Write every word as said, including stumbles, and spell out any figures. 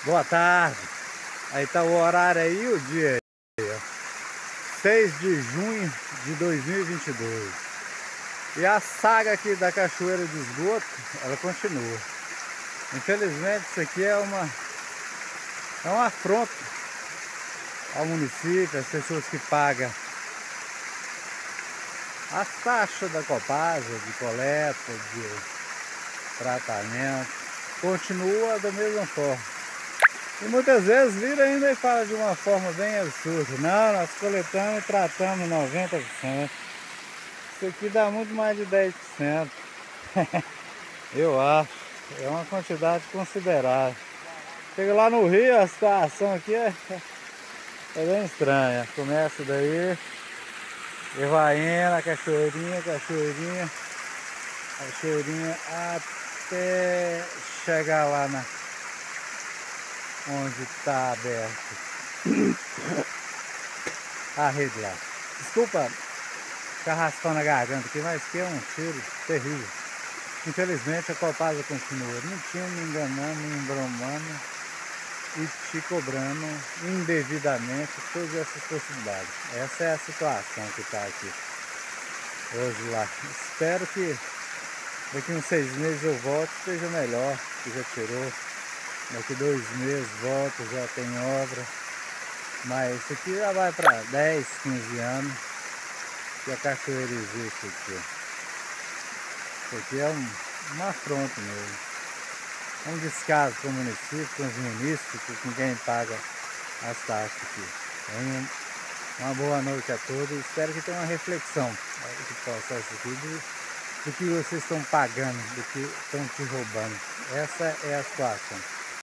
Boa tarde. Aí tá o horário aí e o dia aí, ó. seis de junho de dois mil e vinte e dois. E a saga aqui da cachoeira de esgoto, ela continua. Infelizmente isso aqui é uma é uma afronta ao município, às pessoas que pagam as taxas da Copasa, de coleta, de tratamento. Continua da mesma forma. E muitas vezes vira ainda e fala de uma forma bem absurda: não, nós coletamos e tratamos noventa por cento. Isso aqui dá muito mais de dez por cento. Eu acho. É uma quantidade considerável. Chega lá no Rio, a situação aqui é, é bem estranha. Começa daí e vai indo, a cachoeirinha, cachoeirinha, cachoeirinha, até chegar lá na onde está aberto a rede lá. Desculpa ficar raspando a garganta aqui, mas que é um cheiro terrível. Infelizmente a Copasa continua mentindo, enganando, embromando e te cobrando indevidamente todas essas possibilidades. Essa é a situação que está aqui hoje lá. Espero que daqui uns seis meses eu volto, esteja melhor, que já tirou. Daqui dois meses volto, já tem obra. Mas isso aqui já vai para dez, quinze anos que a cachoeira existe aqui. Isso aqui é um, uma afronta mesmo. É um descaso com o município, com os munícipes, com quem paga as taxas aqui. Então, uma boa noite a todos. Espero que tenha uma reflexão do processo aqui, do, do que vocês estão pagando, do que estão te roubando. Essa é a situação.